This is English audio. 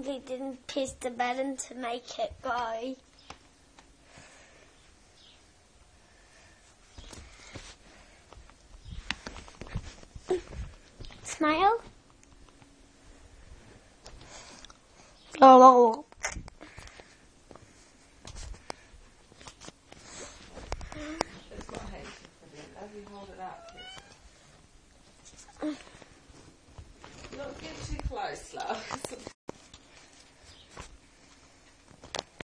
probably didn't piss the button to make it go. Smile. Oh. It's got hay. As you hold it out, kiss. Don't get too close, love.